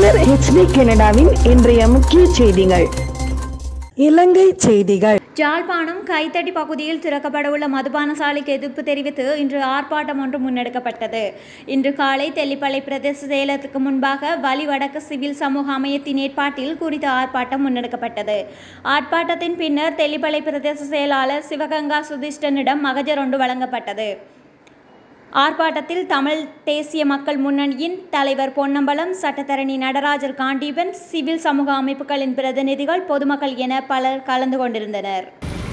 பின்னர் HD கனடாவின் இன்றைய முக்கிய செய்திகள். இலங்கை செய்திகள். யாழ்ப்பாணம் கைத்தடி பகுதியில் திறக்கப்படவுள்ள மதுபான சாலைக்கு எதிர்ப்பு தெரிவித்து இன்று ஆர்ப்பாட்டம் ஒன்று முன்னெடுக்கப்பட்டது. இன்று காலை தெல்லிப்பளை பிரதேச செயலகத்துக்கு முன்பாக வலி வடக்கு சிவில் சமூக அமையத்தின் ஏற்பாட்டில் குறித்த ஆர்ப்பாட்டம் முன்னெடுக்கப்பட்டது. ஆர்ப்பாட்டத்தின் பின்னர் தெல்லிப்பளை பிரதேச செயலாளர் சிவகங்கா சுதிஷ்டனிடம் மகஜர் ஒன்று வழங்கப்பட்டது. ஆர்ப்பாட்டத்தில் தமிழ் தேசிய மக்கள் முன்னணியின் தலைவர் பொன்னம்பலம், சட்டத்தரணி நடராஜர் காண்டீபன், சிவில் சமூக அமைப்புகளின் பிரதிநிதிகள், பொதுமக்கள் என பலர் கலந்து கொண்டிருந்தனர்.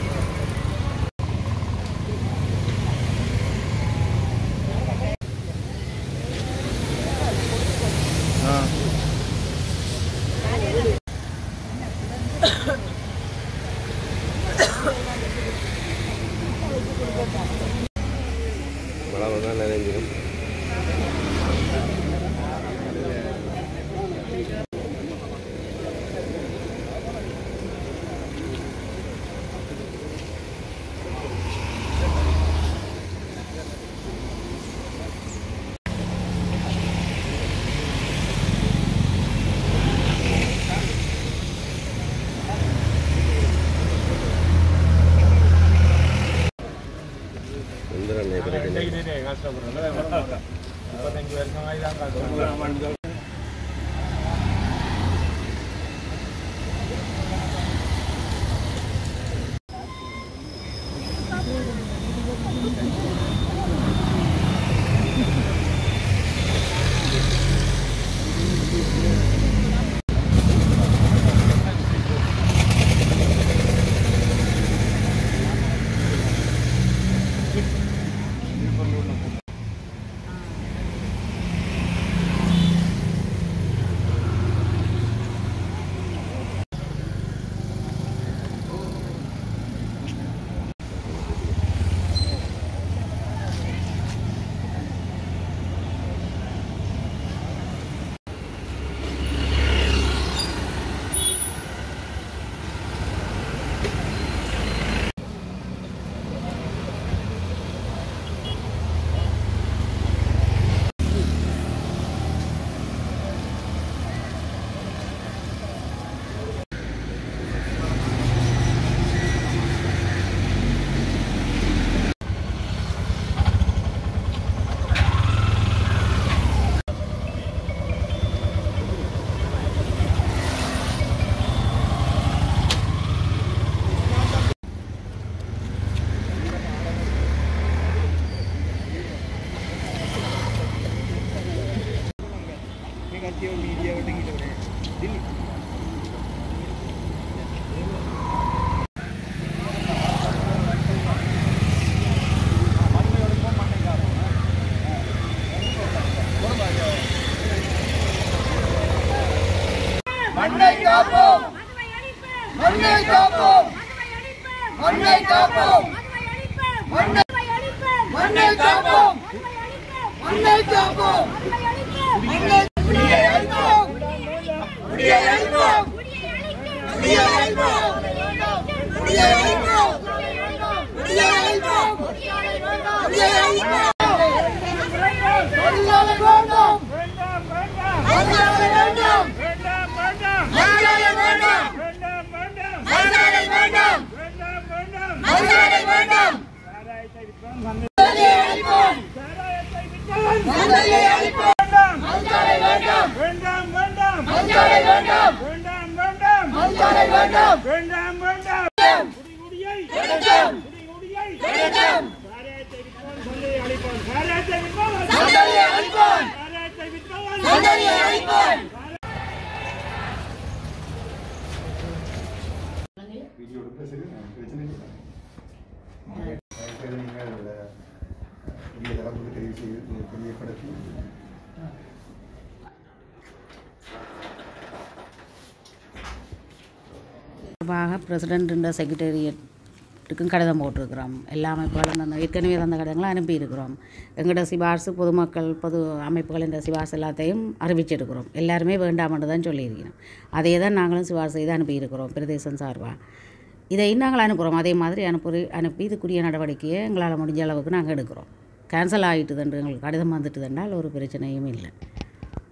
பிரசிடென்ட் செக்ரட்டரியேட்டுக்கும் கடிதம் போட்டிருக்கிறோம். எல்லா அமைப்புகளும் அந்த ஏற்கனவே அந்த கடிதங்களை அனுப்பியிருக்கிறோம். எங்களோட சிபார்சு பொதுமக்கள் பொது அமைப்புகளின் சிபார்சு எல்லாத்தையும் அறிவிச்சிருக்கிறோம். எல்லாருமே வேண்டாம்னு தான் சொல்லியிருக்கிறோம். அதே தான் நாங்களும் சிபார்சு செய்து அனுப்பியிருக்கிறோம் பிரதேசம் சார்பாக. இதையும் நாங்கள் அனுப்புகிறோம். அதே மாதிரி அனுப்பி இதுக்குரிய நடவடிக்கையை எங்களால் முடிஞ்ச அளவுக்கு நாங்கள் எடுக்கிறோம். கேன்சல் ஆகிட்டுதுன்று எங்களுக்கு கடிதம் வந்துட்டுதுன்றால் ஒரு பிரச்சனையும் இல்லை.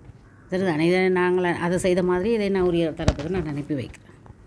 சரிதானே, இதை நாங்கள் அதை செய்த மாதிரி இதை நான் உரிய தரப்புக்கு நான் அனுப்பி வைக்கிறேன்.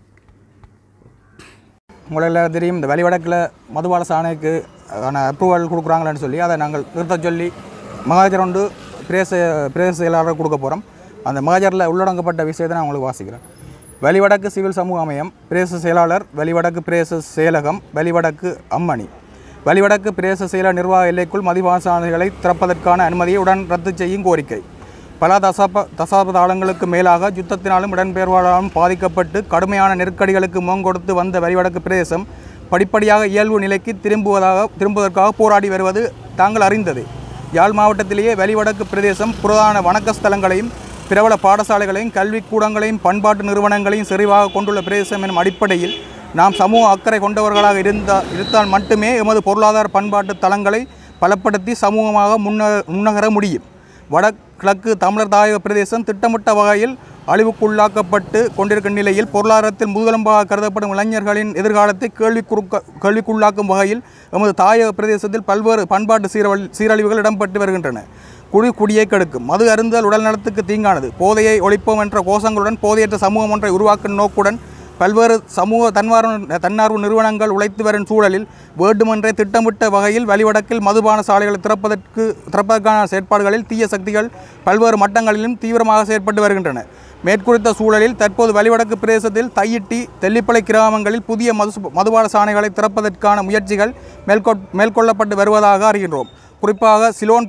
உங்களுக்கு தெரியும், இந்த வெளிவடக்கில் மதுபான சாணைக்கு அப்ரூவல் கொடுக்குறாங்களான்னு சொல்லி அதை நாங்கள் நிறுத்த சொல்லி மகாஜர் ஒன்று பிரேச செயலாளர் கொடுக்க போகிறோம். அந்த மகாஜரில் உள்ளடங்கப்பட்ட விஷயத்தை நான் உங்களுக்கு வாசிக்கிறேன். வெளிவடக்கு சிவில் சமூக அமையம் பிரேச செயலாளர், வெளிவடக்கு பிரேச செயலகம், வெளிவடக்கு அம்மணி. வெளிவடக்கு பிரேச செயலர் நிர்வாக எல்லைக்குள் மதுபான சாலைகளை திறப்பதற்கான அனுமதியை உடன் ரத்து செய்யும் கோரிக்கை. பல தசாப்தாளங்களுக்கு மேலாக யுத்தத்தினாலும் இடம்பெயர்வாலும் பாதிக்கப்பட்டு கடுமையான நெருக்கடிகளுக்கு முகங்கொடுத்து வந்த வெளிவடக்கு பிரதேசம் படிப்படியாக இயல்பு நிலைக்கு திரும்புவதற்காக போராடி வருவது தாங்கள் அறிந்தது. யாழ் மாவட்டத்திலேயே வெளிவடக்கு பிரதேசம் புரதான வணக்க ஸ்தலங்களையும் பிரபல பாடசாலைகளையும் கல்விக்கூடங்களையும் பண்பாட்டு நிறுவனங்களையும் செறிவாக கொண்டுள்ள பிரதேசம் எனும் அடிப்படையில் நாம் சமூக அக்கறை கொண்டவர்களாக இருந்தால் மட்டுமே எமது பொருளாதார பண்பாட்டு தளங்களை பலப்படுத்தி சமூகமாக முன்னகர முடியும். வடகிழக்கு தமிழர் தாயக பிரதேசம் திட்டமிட்ட வகையில் அழிவுக்குள்ளாக்கப்பட்டு கொண்டிருக்கும் நிலையில் பொருளாதாரத்தில் முதுகெலும்பாக கருதப்படும் இளைஞர்களின் எதிர்காலத்தை கேள்விக்குள்ளாக்கும் வகையில் எமது தாயக பிரதேசத்தில் பல்வேறு பண்பாட்டு சீரழிவுகள் இடம்பெற்று வருகின்றன. குடியை கெடுக்கும் மது அருந்தல் உடல் நலத்துக்கு தீங்கானது. போதையை ஒழிப்போம் என்ற கோஷங்களுடன் போதையற்ற சமூகம் ஒன்றை உருவாக்கும் நோக்குடன் பல்வேறு சமூக தன்னார்வ நிறுவனங்கள் உழைத்து வரும் சூழலில் வேண்டுமென்றே திட்டமிட்ட வகையில் வெளிவடக்கில் மதுபான சாலைகளை திறப்பதற்கான செயற்பாடுகளில் தீய சக்திகள் பல்வேறு மட்டங்களிலும் தீவிரமாக செயற்பட்டு வருகின்றன. மேற்குறித்த சூழலில் தற்போது வெளிவடக்கு பிரதேசத்தில் தையிட்டி, தெல்லிப்பளை கிராமங்களில் புதிய மதுபான சாலைகளை திறப்பதற்கான முயற்சிகள் மேற்கொள்ளப்பட்டு வருவதாக அறிகின்றோம். குறிப்பாக சிலோன்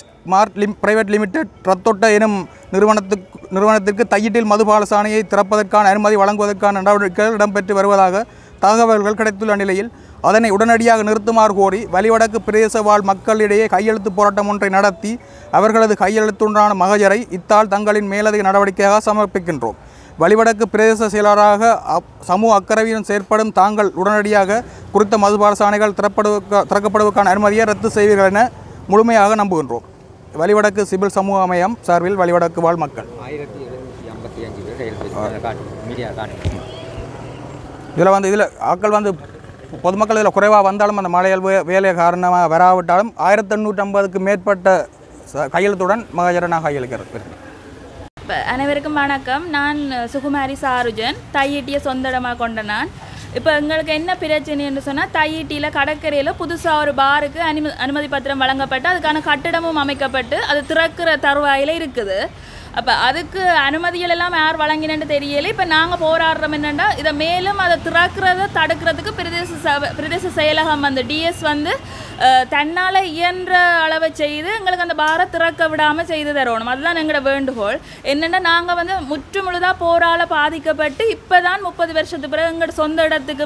பிரைவேட் லிமிடெட் ரத்தொட்ட எனும் நிறுவனத்திற்கு தையிட்டில் மதுபான சாலையை திறப்பதற்கான அனுமதி வழங்குவதற்கான நடவடிக்கைகள் இடம்பெற்று வருவதாக தகவல்கள் கிடைத்துள்ள நிலையில் அதனை உடனடியாக நிறுத்துமாறு கோரி வெளிவடக்கு பிரதேச வாழ் மக்களிடையே கையெழுத்து போராட்டம் ஒன்றை நடத்தி அவர்களது கையெழுத்துண்டான மகஜரை இத்தால் தங்களின் மேலதிக நடவடிக்கையாக சமர்ப்பிக்கின்றோம். வெளிவடக்கு பிரதேச செயலராக சமூக அக்கறையுடன் செயற்படும் தாங்கள் உடனடியாக குறித்த மதுபான சாலைகள் திறக்கப்படுவதற்கான அனுமதியை ரத்து செய்வீர்கள் என முழுமையாக நம்புகின்றோம். வெளிவடக்கு சிவில் சமூக அமையம் சார்பில் வெளிவடக்கு வாழ் மக்கள். இதில் ஆக்கள் பொதுமக்கள் இதில் குறைவாக வந்தாலும் அந்த மழையல் வேலை காரணமாக வராவிட்டாலும் 1850க்கு மேற்பட்ட கையெழுத்துடன் மகஜரை நான் கையெழுக்கிறேன். அனைவருக்கும் வணக்கம். நான் சுகுமாரி சாருஜன், தையிட்டியை சொந்தடமாக கொண்ட நான். இப்போ எங்களுக்கு என்ன பிரச்சனைன்னு சொன்னால், தையிட்டியில் கடற்கரையில் புதுசாக ஒரு பாருக்கு அனுமதி பத்திரம் வழங்கப்பட்டு அதுக்கான கட்டிடமும் அமைக்கப்பட்டு அது திறக்கிற தருவாயில் இருக்குது. அப்போ அதுக்கு அனுமதிகள் எல்லாம் யார் வழங்கினு தெரியலை. இப்போ நாங்கள் போராடுறோம் என்னென்னா, இதை மேலும் அதை திறக்கிறத தடுக்கிறதுக்கு பிரதேச செயலகம் டிஎஸ் தன்னால் இயன்ற அளவை செய்து எங்களுக்கு அந்த பாரை திறக்க விடாமல் செய்து தரணும். அதுதான் எங்களோட வேண்டுகோள். என்னென்னா, நாங்கள் முற்று முழுதாக போரால் பாதிக்கப்பட்டு இப்போ தான் 30 வருஷத்துக்கு பிறகு எங்களோட சொந்த இடத்துக்கு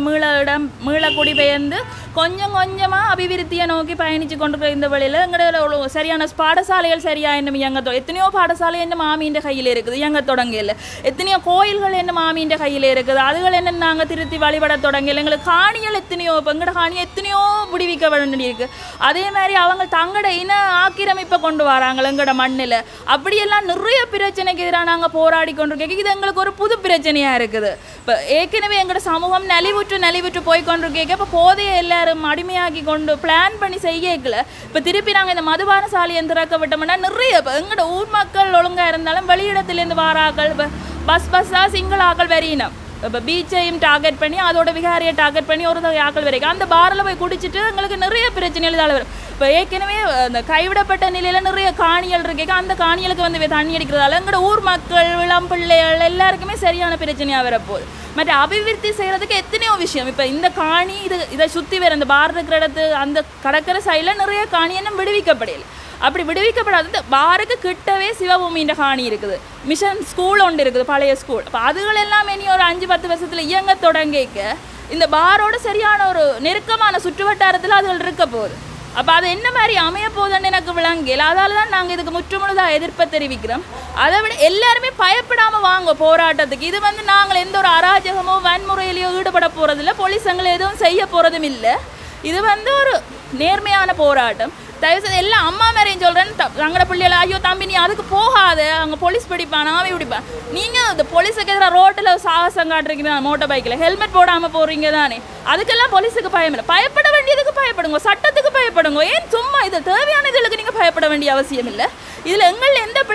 மீள குடிபெயர்ந்து கொஞ்சம் கொஞ்சமாக அபிவிருத்தியை நோக்கி பயணித்து கொண்டு இந்த வழியில் எங்களோட சரியான பாடசாலைகள் சரியாக என்ன இயங்க எத்தனையோ பாடசாலை என்ன மாமியின் கையில் இருக்குது இயங்க தொடங்கல. எத்தனையோ கோயில்கள் என்ன மாமியின் கையில் இருக்குது, அதுகள் என்ன நாங்கள் திருத்தி வழிபட தொடங்கல. எங்களுக்கு காணிகள் எத்தனையோ இப்போ எங்களோட காணியை எத்தனையோ முடிவிக்க வேண்டியிருக்கு. அதே மாதிரி அவங்க தங்களோட இன ஆக்கிரமிப்பை கொண்டு வராங்க எங்களோட மண்ணில். அப்படியெல்லாம் நிறைய பிரச்சனைக்கு எதிராக நாங்கள் போராடி கொண்டிருக்கோம். இது எங்களுக்கு ஒரு புது பிரச்சனையாக இருக்குது. இப்போ ஏற்கனவே எங்களோட சமூகம் நலிவுற்று போய் கொண்டிருக்கேன். இப்போ போதையை எல்லாரும் அடிமையாக்கி கொண்டு பிளான் பண்ணி செய்யல. இப்போ திருப்பி நாங்கள் இந்த மதுபான சாலையை திறக்க விட்டோம்னா நிறைய இப்போ எங்களோட ஊர் மக்கள் ஒழுங்காக இருந்தாலும் வெளியிடத்துலேருந்து வாராக்கள் இப்போ பஸ்ஸாக சிங்கிள் ஆக்கள் வரையினோம். இப்போ பீச்சையும் டார்கெட் பண்ணி அதோட விகாரியை டார்கெட் பண்ணி ஒரு ஆக்கள் வரைக்கும் அந்த பாரில் போய் குடிச்சிட்டு எங்களுக்கு நிறைய பிரச்சனைகள் தான் வரும். இப்போ ஏற்கனவே அந்த கைவிடப்பட்ட நிலையில் நிறைய காணிகள் இருக்கேன். அந்த காணிகளுக்கு தண்ணி அடிக்கிறதால எங்களோட ஊர் மக்கள், இளம் பிள்ளைகள் எல்லாருக்குமே சரியான பிரச்சனையாக வரப்போகுது. மற்ற அபிவிருத்தி செய்கிறதுக்கு எத்தனையோ விஷயம். இப்போ இந்த காணி இதை சுற்றி வேறு அந்த பார் இருக்கிற இடத்து அந்த கடற்கரை சைடில் நிறைய காணி என்ன விடுவிக்கப்படையில. அப்படி விடுவிக்கப்படாது பாருக்கு கிட்டவே சிவபூமின்ற காணி இருக்குது. மிஷன் ஸ்கூல் ஒன்று இருக்குது, பழைய ஸ்கூல். அப்போ அதுகள் எல்லாமே இனி ஒரு 5-10 வருஷத்தில் இயங்க தொடங்கிக்க இந்த பாரோட சரியான ஒரு நெருக்கமான சுற்றுவட்டாரத்தில் அதுகள் இருக்க போகுது. அப்போ அது என்ன மாதிரி அமைய போகுதுன்னு எனக்கு விளங்கல. அதால் தான் நாங்கள் இதுக்கு முற்றுமுழுதாக எதிர்ப்பை தெரிவிக்கிறோம். அதை விட எல்லாருமே பயப்படாமல் வாங்க போராட்டத்துக்கு. இது நாங்கள் எந்த ஒரு அராஜகமோ வன்முறையிலையோ ஈடுபட போகிறதில்ல, போலீஸ் எங்களை எதுவும் செய்ய போகிறதும் இல்லை. இது ஒரு நேர்மையான போராட்டம். தயவுசெய்து எல்லாம் அம்மா மேரையும் சொல்கிறேன், தங்களோட பிள்ளைகளை ஐயோ தம்பி நீ அதுக்கு போகாத, அங்கே போலீஸ் பிடிப்பான் ஆவி பிடிப்பான். நீங்கள் இந்த போலீஸுக்கு எதிராக ரோட்டில் சாகசம் காட்டுறீங்க மோட்டர் பைக்கில் ஹெல்மெட் போடாமல் போகிறீங்க தானே, அதுக்கெல்லாம் போலீஸுக்கு பயம் இல்லை. பயப்பட வேண்டியதுக்கு பயப்படுங்க, சட்டத்துக்கு பயப்படுங்க. ஏன் சும்மா இது தேவையான இதுகளுக்கு நீங்கள் பயப்பட வேண்டிய அவசியம் இல்லை. இதில் எங்களில் எந்த பிழையும் இல்லை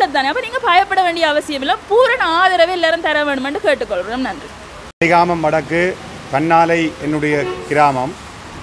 நல்லது தானே. அப்போ நீங்கள் பயப்பட வேண்டிய அவசியம் இல்லை. பூரண ஆதரவை எல்லாரும் தர வேணுமென்று கேட்டுக்கொள்கிறோம். நன்றி. கிராமம் வடக்கு கண்ணாலை என்னுடைய கிராமம்.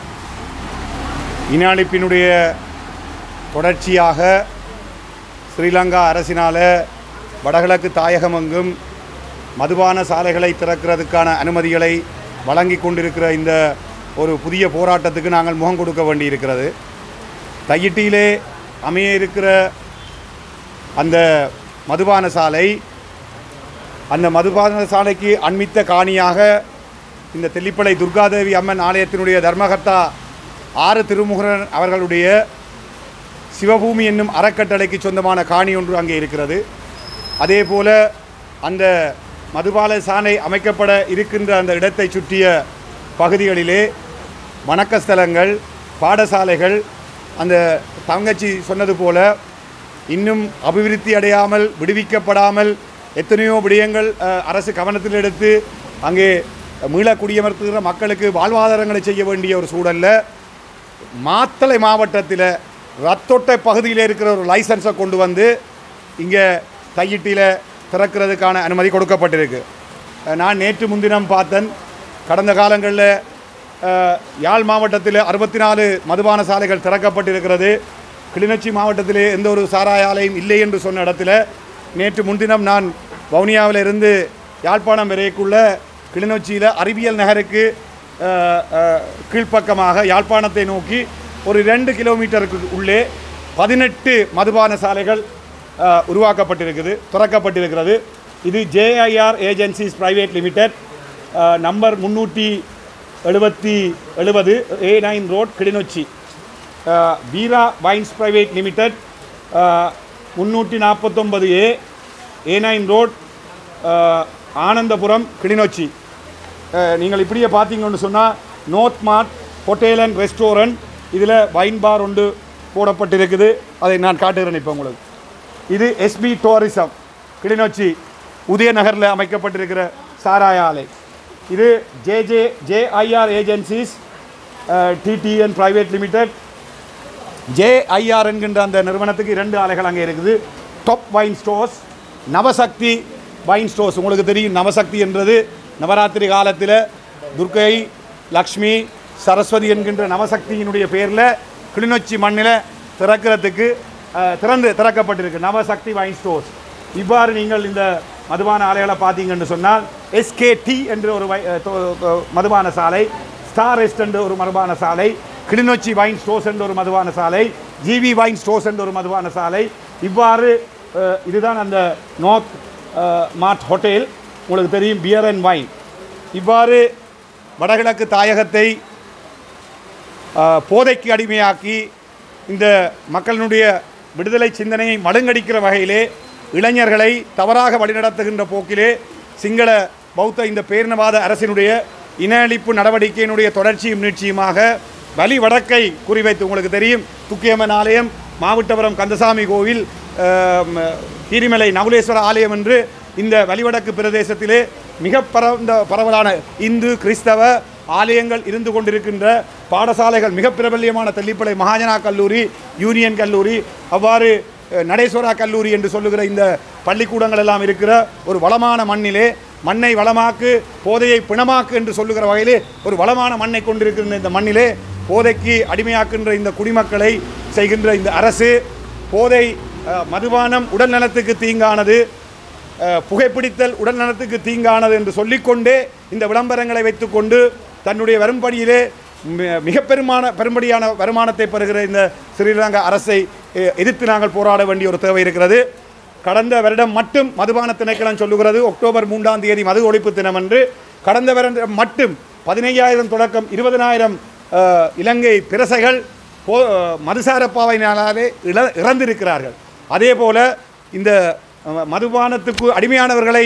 இன அழிப்பினுடைய தொடர்ச்சியாக ஸ்ரீலங்கா அரசினால் வடகிழக்கு தாயகமெங்கும் மதுபான சாலைகளை திறக்கிறதுக்கான அனுமதிகளை வழங்கி கொண்டிருக்கிற இந்த ஒரு புதிய போராட்டத்துக்கு நாங்கள் முகம் கொடுக்க வேண்டியிருக்கிறது. தையிட்டியிலே அமைய இருக்கிற அந்த மதுபான சாலை, அந்த மதுபான சாலைக்கு அண்மித்த காணியாக இந்த தெல்லிப்பளை துர்காதேவி அம்மன் ஆலயத்தினுடைய தர்மகர்த்தா 6 திருமுருகன் அவர்களுடைய சிவபூமி என்னும் அறக்கட்டளைக்கு சொந்தமான காணி ஒன்று அங்கே இருக்கிறது. அதே போல் அந்த மதுபான சாலை அமைக்கப்பட இருக்கின்ற அந்த இடத்தை சுற்றிய பகுதிகளிலே வணக்கஸ்தலங்கள், பாடசாலைகள், அந்த தங்கச்சி சொன்னது போல இன்னும் அபிவிருத்தி அடையாமல் விடுவிக்கப்படாமல் எத்தனையோ விடயங்கள் அரசு கவனத்தில் எடுத்து அங்கே மீள குடியமர்த்துகிற மக்களுக்கு வாழ்வாதாரங்களை செய்ய வேண்டிய ஒரு சூழலில் மாத்தளை மாவட்டத்தில் ரத்தொட்டை பகுதியில் இருக்கிற ஒரு லைசன்ஸை கொண்டு வந்து இங்கே தையிட்டியில் திறக்கிறதுக்கான அனுமதி கொடுக்கப்பட்டிருக்கு. நான் நேற்று முன்தினம் பார்த்தேன். கடந்த காலங்களில் யாழ் மாவட்டத்தில் 64 மதுபான சாலைகள் திறக்கப்பட்டிருக்கிறது. கிளிநொச்சி மாவட்டத்திலே எந்த ஒரு சாராய ஆலையும் இல்லை என்று சொன்ன இடத்துல நேற்று முன்தினம் நான் வவுனியாவில் இருந்து யாழ்ப்பாணம் வரைக்குள்ள கிளிநொச்சியில் அறிவியல் நகருக்கு கீழ்ப்பக்கமாக யாழ்ப்பாணத்தை நோக்கி ஒரு 2 கிலோமீட்டருக்கு உள்ளே 18 மதுபான சாலைகள் உருவாக்கப்பட்டிருக்குது, திறக்கப்பட்டிருக்கிறது. இது JIR agencies private limited, number 370 A9 road Kilinochchi. Veera wines private limited 349A A9 road Anandapuram Kilinochchi. நீங்கள் இப்படியே பார்த்தீங்கன்னு சொன்னால் North Mart hotel and restaurant, இதில் வைன் பார் ஒன்று போடப்பட்டிருக்குது. அதை நான் காட்டுகிறேன் இப்போ உங்களுக்கு. இது SB டூரிசம் கிளிநொச்சி உதயநகரில் அமைக்கப்பட்டிருக்கிற சாராய ஆலை. இது JIR agencies TTN private limited. JIR என்கின்ற அந்த நிறுவனத்துக்கு 2 ஆலைகள் அங்கே இருக்குது. Top wine stores, Navasakthi wine stores. உங்களுக்கு தெரியும் நவசக்தி என்றது நவராத்திரி காலத்தில் துர்க்கை, லக்ஷ்மி, சரஸ்வதி என்கின்ற நவசக்தியினுடைய பேரில் கிளிநொச்சி மண்ணில் திறக்கப்பட்டிருக்கு நவசக்தி வைன் ஸ்டோர்ஸ். இவ்வாறு நீங்கள் இந்த மதுபான ஆலைகளை பார்த்தீங்கன்னு சொன்னால் SKT என்ற ஒரு மதுபான சாலை, ஸ்டார் ரெஸ்ட் என்ற ஒரு மதுபான சாலை, கிளிநொச்சி வைன் ஸ்டோர்ஸ் என்ற ஒரு மதுபான சாலை, GB வைன் ஸ்டோர்ஸ் என்ற ஒரு மதுபான சாலை. இவ்வாறு இதுதான் அந்த நோர்த் மார்ட் ஹோட்டல், உங்களுக்கு தெரியும் பியர் அண்ட் வைன். இவ்வாறு வடகிழக்கு தாயகத்தை போதைக்கு அடிமையாக்கி இந்த மக்களினுடைய விடுதலை சிந்தனையை மழுங்கடிக்கிற வகையிலே இளைஞர்களை தவறாக வழிநடத்துகின்ற போக்கிலே சிங்கள பௌத்த இந்த பேரினவாத அரசினுடைய இன அழிப்பு நடவடிக்கையினுடைய தொடர்ச்சியும் நீட்சியுமாக வலி வடக்கை குறிவைத்து, உங்களுக்கு தெரியும் துக்கியம்மன் ஆலயம், மாவட்டபுரம் கந்தசாமி கோவில், கீரிமலை நகுலேஸ்வர ஆலயம் என்று இந்த வலிவடக்கு பிரதேசத்திலே மிக பரவலான இந்து கிறிஸ்தவ ஆலயங்கள் இருந்து கொண்டிருக்கின்ற பாடசாலைகள், மிக பிரபல்யமான தெல்லிப்பளை மகாஜனா கல்லூரி, யூனியன் கல்லூரி, அவ்வாறு நடேஸ்வரா கல்லூரி என்று சொல்லுகிற இந்த பள்ளிக்கூடங்கள் எல்லாம் இருக்கிற ஒரு வளமான மண்ணிலே மண்ணை வளமாக்கு போதையை பிணமாக்கு என்று சொல்லுகிற வகையிலே ஒரு வளமான மண்ணை கொண்டிருக்கின்ற இந்த மண்ணிலே போதைக்கு அடிமையாக்கின்ற இந்த குடிமக்களை செய்கின்ற இந்த அரசு போதை மதுபானம் உடல் நலத்துக்கு தீங்கானது, புகைப்பிடித்தல் உடல் நலத்துக்கு தீங்கானது என்று சொல்லிக்கொண்டே இந்த விளம்பரங்களை வைத்துக்கொண்டு தன்னுடைய வரும்படியிலே மிக பெரும்படியான வருமானத்தை பெறுகிற இந்த ஸ்ரீலங்கா அரசை எதிர்த்து நாங்கள் போராட வேண்டிய ஒரு தேவை இருக்கிறது. கடந்த வருடம் மட்டும் மதுபான திணைக்களம் சொல்லுகிறது அக்டோபர் 3ஆம் தேதி மது ஒழிப்பு தினம் என்று. கடந்த வருடம் மட்டும் 15,000 தொடக்கம் 20,000 இலங்கை பிரசைகள் மதுசாரப்பாவையினாலே இறந்திருக்கிறார்கள். அதே போல் இந்த மதுபானத்துக்கு அடிமையானவர்களை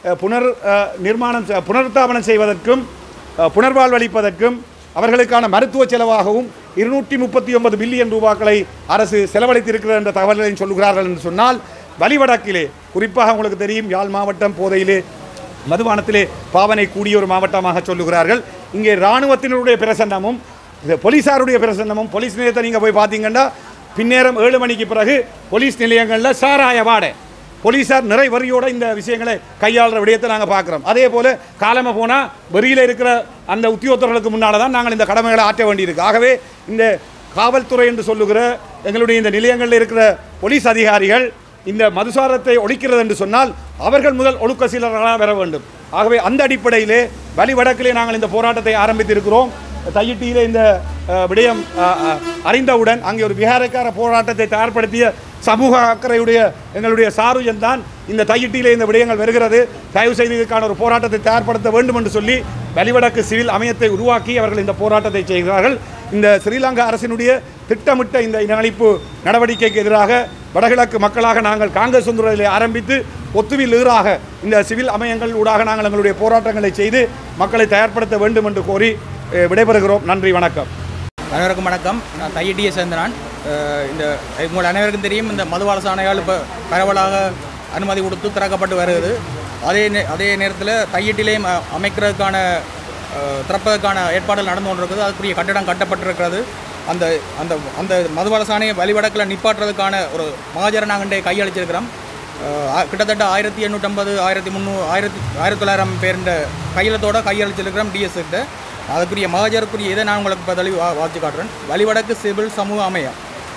புனருத்தாபனம் செய்வதற்கும் புனர்வாழ்வளிப்பதற்கும் அவர்களுக்கான மருத்துவ செலவாகவும் 239 பில்லியன் ரூபாய்களை அரசு செலவழித்திருக்கிறது என்ற தகவல்களையும் சொல்லுகிறார்கள் என்று சொன்னால், வலிவடக்கிலே குறிப்பாக உங்களுக்கு தெரியும் யாழ் மாவட்டம் போதையிலே மதுபானத்திலே பாவனை கூடிய ஒரு மாவட்டமாக சொல்லுகிறார்கள். இங்கே இராணுவத்தினருடைய பிரசன்னமும் போலீஸாருடைய பிரசன்னமும், போலீஸ் நிலையத்தை நீங்கள் போய் பார்த்தீங்கன்னா பின்னேரம் 7 மணிக்கு பிறகு போலீஸ் நிலையங்களில் சாராய வாடை போலீஸார் நிறை வரியோட இந்த விஷயங்களை கையாளுற விடயத்தை நாங்கள் பார்க்குறோம். அதே போல் காலமாக போனால் வெறியில் இருக்கிற அந்த உத்தியோகத்தர்களுக்கு முன்னால் தான் நாங்கள் இந்த கடமைகளை ஆற்ற வேண்டியிருக்கு. ஆகவே இந்த காவல்துறை என்று சொல்லுகிற எங்களுடைய இந்த நிலையங்களில் இருக்கிற போலீஸ் அதிகாரிகள் இந்த மதுசாரத்தை ஒழிக்கிறது என்று சொன்னால் அவர்கள் முதல் ஒழுக்க சீலர்களாக வர வேண்டும். ஆகவே அந்த அடிப்படையிலே வலிவடக்கிலே நாங்கள் இந்த போராட்டத்தை ஆரம்பித்திருக்கிறோம். தையிட்டியிலே இந்த விடயம் அறிந்தவுடன் அங்கே ஒரு விகாரக்கார போராட்டத்தை தயார்படுத்திய சமூக அக்கறையுடைய எங்களுடைய சாருஜன் தான் இந்த தையிட்டியிலே இந்த விடயங்கள் வருகிறது, தயவு செய்து இதுக்கான ஒரு போராட்டத்தை தயார்படுத்த வேண்டும் என்று சொல்லி வலிவடக்கு சிவில் அமையத்தை உருவாக்கி அவர்கள் இந்த போராட்டத்தை செய்கிறார்கள். இந்த ஸ்ரீலங்கா அரசினுடைய திட்டமிட்ட இந்த இனஅழிப்பு நடவடிக்கைக்கு எதிராக வடகிழக்கு மக்களாக நாங்கள் காங்கிரஸ் ஒன்றிலே ஆரம்பித்து ஒத்துவில் ஈறாக இந்த சிவில் அமையங்கள் ஊடாக நாங்கள் எங்களுடைய போராட்டங்களை செய்து மக்களை தயார்படுத்த வேண்டும் என்று கோரி விடைபெறுகிறோம். நன்றி, வணக்கம். அனைவருக்கும் வணக்கம். நான் தையிட்டியை சேர்ந்த நான். இந்த உங்கள் அனைவருக்கும் தெரியும், இந்த மதுபான சாலைகள் இப்போ பரவலாக அனுமதி கொடுத்து திறக்கப்பட்டு வருகிறது. அதே நேரத்தில் தையிட்டிலையும் அமைக்கிறதுக்கான திறப்பதற்கான ஏற்பாடுகள் நடந்து கொண்டிருக்குது. அதுக்குரிய கட்டடம் கட்டப்பட்டிருக்கிறது. அந்த அந்த அந்த மதுபான சாலையை வழிவடக்கில் நிப்பாட்டுறதுக்கான ஒரு மகாஜரை நாங்கள் கையளிச்சிருக்கிறோம். கிட்டத்தட்ட 1850, 1300, 1900 பேருண்ட கையெழுத்தோடு கையளிச்சிருக்கிறோம் டிஎஸ்கிட்ட. அதுக்குரிய மகாஜருக்குரிய இதை நான் உங்களுக்கு பதில் வாட்சி காட்டுறேன். வலிவடக்கு சிவில் சமூக அமையம்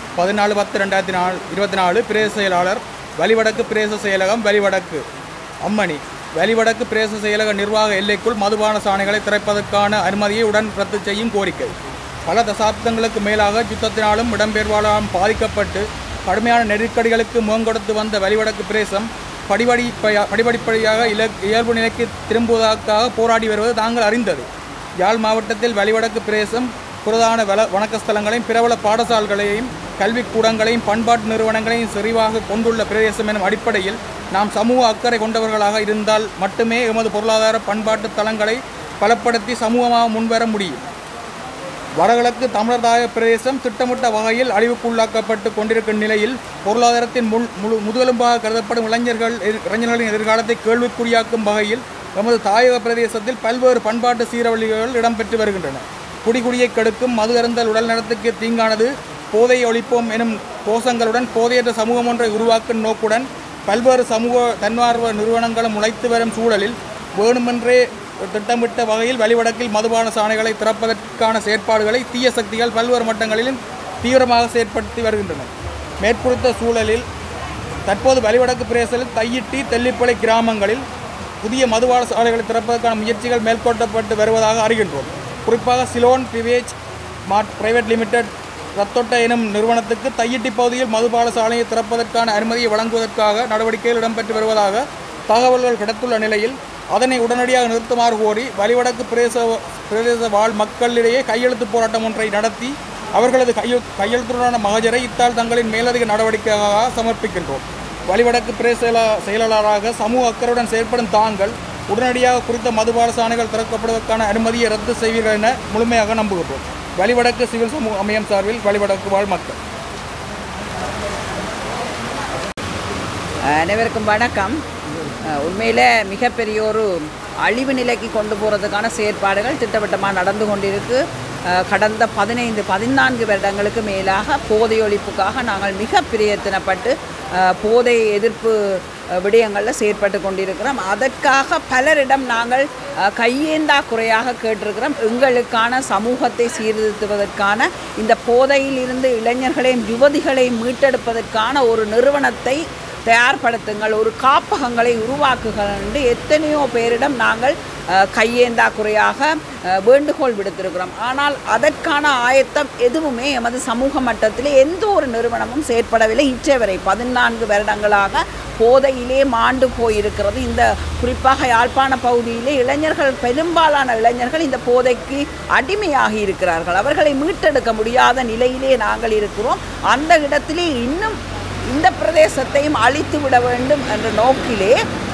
14/10/2024 பிரேச செயலாளர், வலிவடக்கு பிரேச செயலகம், வலிவடக்கு அம்மணி, வலிவடக்கு பிரேச செயலக நிர்வாக எல்லைக்குள் மதுபான சாலைகளை திறப்பதற்கான அனுமதியை உடன் ரத்து செய்யும் கோரிக்கை. பல தசாப்தங்களுக்கு மேலாக யுத்தத்தினாலும் இடம்பெயர்வாலும் பாதிக்கப்பட்டு கடுமையான நெருக்கடிகளுக்கு முகங்கொடுத்து வந்த வலிவடக்கு பிரேசம் படிப்படியாக இயல்பு நிலைக்கு திரும்புவதற்காக போராடி வருவது தாங்கள் அறிந்தது. யாழ் மாவட்டத்தில் வலிவடக்கு பிரேசம் புரதான வணக்கஸ்தலங்களையும் பிரபல பாடசாலைகளையும் கல்விக்கூடங்களையும் பண்பாட்டு நிறுவனங்களையும் செறிவாக கொண்டுள்ள பிரதேசம் எனும் அடிப்படையில் நாம் சமூக அக்கறை கொண்டவர்களாக இருந்தால் மட்டுமே எமது பொருளாதார பண்பாட்டு தளங்களை பலப்படுத்தி சமூகமாக முன்வர முடியும். வடகிழக்கு தமிழர்தாய பிரதேசம் திட்டமிட்ட வகையில் அழிவுக்குள்ளாக்கப்பட்டு கொண்டிருக்கும் நிலையில் பொருளாதாரத்தின் முதுகெலும்பாக கருதப்படும் இளைஞர்களின் எதிர்காலத்தை கேள்விக்குறியாக்கும் வகையில் எமது தாயக பிரதேசத்தில் பல்வேறு பண்பாட்டு சீரழிவுகள் இடம்பெற்று வருகின்றன. குடியை கெடுக்கும் மது அருந்தல் உடல் நலத்துக்கு தீங்கானது, போதை ஒழிப்போம் எனும் கோஷங்களுடன் போதையற்ற சமூகம் ஒன்றை உருவாக்கும் நோக்குடன் பல்வேறு சமூக தன்னார்வ நிறுவனங்களும் உழைத்து வரும் சூழலில் வேணுமென்றே திட்டமிட்ட வகையில் வலிவடக்கில் மதுபான சாலைகளை திறப்பதற்கான செயற்பாடுகளை தீய சக்திகள் பல்வேறு மட்டங்களிலும் தீவிரமாக செயற்படுத்தி வருகின்றன. மேற்குறித்த சூழலில் தற்போது வலிவடக்கு பிரதேசத்தில் தையிட்டி, தெல்லிப்பளை கிராமங்களில் புதிய மதுபான சாலைகளை திறப்பதற்கான முயற்சிகள் மேற்கொள்ளப்பட்டு வருவதாக அறிகின்றோம். குறிப்பாக Ceylon beverage mart private limited Rattota எனும் நிறுவனத்துக்கு தையிட்டி பகுதியில் மதுபான சாலையை திறப்பதற்கான அனுமதியை வழங்குவதற்காக நடவடிக்கைகள் இடம்பெற்று வருவதாக தகவல்கள் கிடைத்துள்ள நிலையில் அதனை உடனடியாக நிறுத்துமாறு கோரி வலிவடக்கு பிரதேச வாழ் மக்களிடையே கையெழுத்து போராட்டம் ஒன்றை நடத்தி அவர்களது கையெழுத்துடனான மகஜரை இத்தால் தங்களின் மேலதிக நடவடிக்கையாக சமர்ப்பிக்கின்றோம். வலிவடக்கு பிரதேச செயலாளராக சமூக அக்கறையுடன் செயல்படும் தாங்கள் உடனடியாக குறித்த மதுபான சாலைகள் திறக்கப்படுவதற்கான அனுமதியை ரத்து செய்வீர்கள் என முழுமையாக நம்புகின்றோம். வலிவடக்கு சிவில் சமூக அமையம் சார்பில் வலிவடக்கு வாழ் மக்கள். அனைவருக்கும் வணக்கம். உண்மையில் மிகப்பெரிய ஒரு அழிவு நிலைக்கு கொண்டு போகிறதுக்கான செயற்பாடுகள் திட்டவட்டமாக நடந்து கொண்டிருக்கு. கடந்த 14 வருடங்களுக்கு மேலாக போதை ஒழிப்புக்காக நாங்கள் மிக பிரயத்தனப்பட்டு போதை எதிர்ப்பு விடயங்களில் செயற்பட்டு கொண்டிருக்கிறோம். அதற்காக பலரிடம் நாங்கள் கையேந்தா குறையாக கேட்டிருக்கிறோம். எங்களுக்கான சமூகத்தை சீர்திருத்துவதற்கான இந்த போதையில் இருந்து இளைஞர்களையும் யுவதிகளையும் மீட்டெடுப்பதற்கான ஒரு நிறுவனத்தை தயார்படுத்துங்கள், ஒரு காப்பகங்களை உருவாக்குங்கள் என்று எத்தனையோ பேரிடம் நாங்கள் கையேந்தா குறையாக வேண்டுகோள் விடுத்திருக்கிறோம். ஆனால் அதற்கான ஆயத்தம் எதுவுமே எமது சமூக மட்டத்தில் எந்த ஒரு நிறுவனமும் செயற்படவில்லை. இச்சவரை 14 வருடங்களாக போதையிலே மாண்டு போயிருக்கிறது. இந்த குறிப்பாக யாழ்ப்பாண பகுதியிலே இளைஞர்கள், பெரும்பாலான இளைஞர்கள் இந்த போதைக்கு அடிமையாகி இருக்கிறார்கள். அவர்களை மீட்டெடுக்க முடியாத நிலையிலே நாங்கள் இருக்கிறோம். அந்த இடத்திலே இன்னும் இந்த பிரதேசத்தையும் அழித்து விட வேண்டும் என்ற நோக்கிலே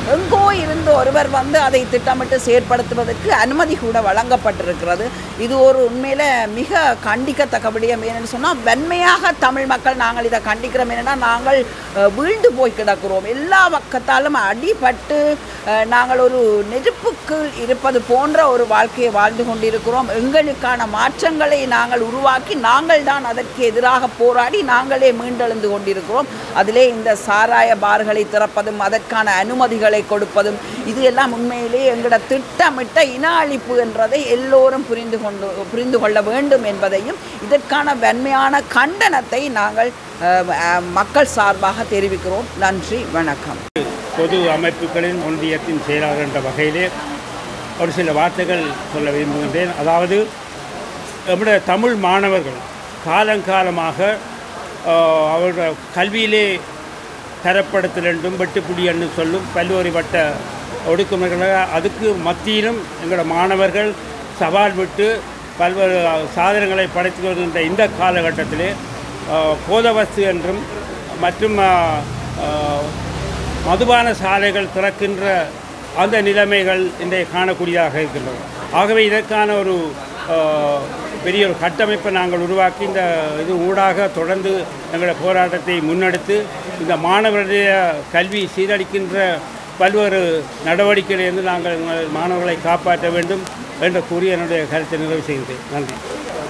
எங்கோ இருந்து ஒருவர் வந்து அதை திட்டமிட்டு செயற்படுத்துவதற்கு அனுமதி கூட வழங்கப்பட்டிருக்கிறது. இது ஒரு உண்மையில் மிக கண்டிக்கத்தக்க விடயம். ஏன்னு சொன்னால் வன்மையாக தமிழ் மக்கள் நாங்கள் இதை கண்டிக்கிறோம். என்னென்னா நாங்கள் வீழ்ந்து போய் கிடக்கிறோம். எல்லா பக்கத்தாலும் அடிபட்டு நாங்கள் ஒரு நெருப்புக்கு இருப்பது போன்ற ஒரு வாழ்க்கையை வாழ்ந்து கொண்டிருக்கிறோம். எங்களுக்கான மாற்றங்களை நாங்கள் உருவாக்கி நாங்கள் தான் அதற்கு எதிராக போராடி நாங்களே மீண்டெழுந்து கொண்டிருக்கிறோம். அதிலே இந்த சாராய பார்களை திறப்பதும் அதற்கான அனுமதிகளை கொடுப்பதும் இது எல்லாம் உண்மையிலே எங்களோட திட்டமிட்ட இன அழிப்பு என்றதை எல்லோரும் புரிந்து கொள்ள வேண்டும் என்பதையும் இதற்கான வன்மையான கண்டனத்தை நாங்கள் மக்கள் சார்பாக தெரிவிக்கிறோம். நன்றி, வணக்கம். பொது அமைப்புகளின் ஒன்றியத்தின் செயலாளர் என்ற வகையிலே ஒரு சில வார்த்தைகள் சொல்ல விரும்புகின்றேன். அதாவது நம்முடைய தமிழ் மாணவர்கள் காலங்காலமாக அவருடைய கல்வியிலே தரப்படுத்தல் என்றும் வெட்டுப்புடி என்று சொல்லும் பல்வேறு வட்ட ஒடுக்குமுறைகளாக அதுக்கு மத்தியிலும் எங்களோட மாணவர்கள் சவால் விட்டு பல்வேறு சாதனைகளை படைத்து வருகின்ற இந்த காலகட்டத்திலே போதவஸ்து என்றும் மற்றும் மதுபான சாலைகள் திறக்கின்ற அந்த நிலைமைகள் இன்றைய காணக்கூடியதாக இருக்கின்றன. ஆகவே இதற்கான ஒரு பெரிய ஒரு கட்டமைப்பை நாங்கள் உருவாக்கி இந்த இது ஊடாக தொடர்ந்து எங்களுடைய போராட்டத்தை முன்னெடுத்து இந்த மாணவர்களுடைய கல்வி சீரழிக்கின்ற பல்வேறு நடவடிக்கைகளிலிருந்து நாங்கள் மாணவர்களை காப்பாற்ற வேண்டும் என்று கூறி என்னுடைய கருத்தை நிறைவு செய்கிறேன். நன்றி.